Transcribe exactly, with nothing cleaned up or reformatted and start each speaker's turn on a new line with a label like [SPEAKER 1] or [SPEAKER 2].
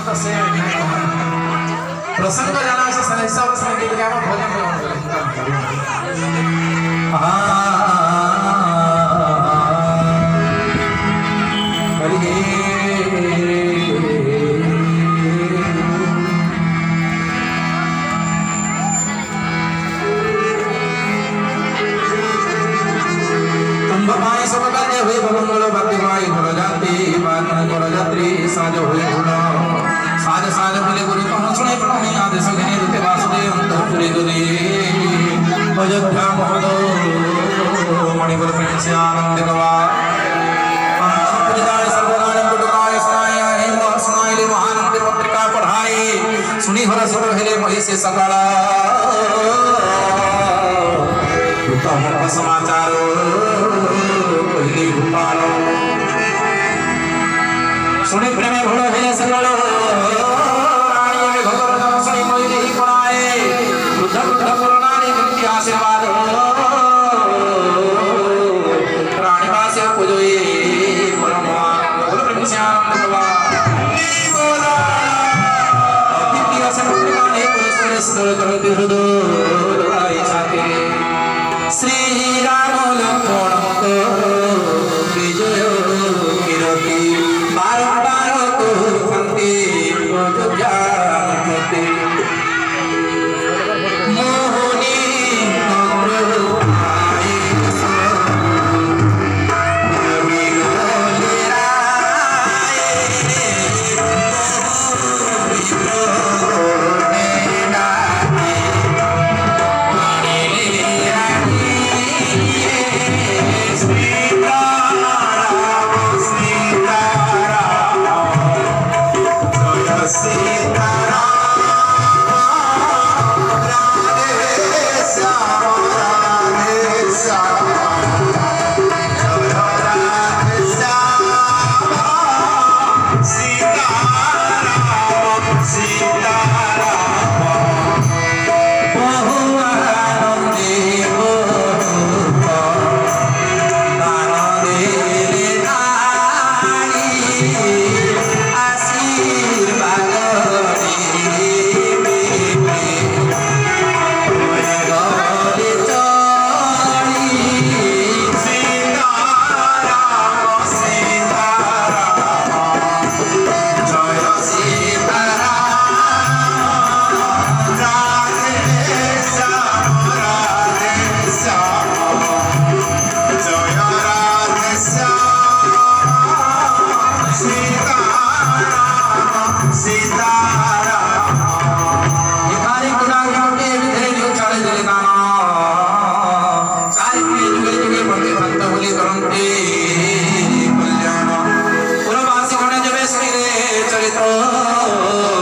[SPEAKER 1] तो से प्रसंग जाना से हिसाब से गीत गाव भजन साज हुए गुना साज साज मिले गुरु कौन सुने प्रभु आदेश गने दुखे वासुदेव अंतपुरी गुरी अयोध्या मोहदो मणिपुर प्रेम से आनंद गवा अंतपुरी सर्वदान गुटुकाय सुनाय हे मोह सुनाय ले महान पत्रिका पढ़ाई सुनी हर सुर हेले मही से सकाला उत्तम समाचार कहली भूपाल सुनी प्रेम भोल हेले सकल रानी में भगवान नाम सुनी मोहि देहि कोणाए बुद्ध बुद्ध पुराणी मुक्ति आशीर्वाद रानी पासे पूजोई परमा गुरु प्रेम से आनंद गवा बोला अतिथि असन पुराणे पुरुष सुर करते हृदय आई छाते श्री राम लक्ष्मण को विजय कीरति बारंबार को खंते जानते मोहनी नम्रताए कल्याण पुरवासी गणे जबे सुनी रे चरित्र